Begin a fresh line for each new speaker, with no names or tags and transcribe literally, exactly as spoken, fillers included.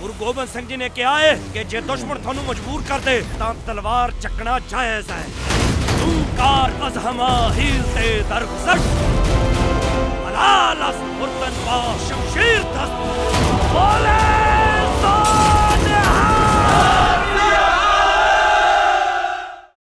गुरु गोबिंद सिंह जी ने कहा है कि जे दुश्मन थानू मजबूर कर दे तां तलवार चकना जायज है। तू कार अज़हमा हील ते दरगुजर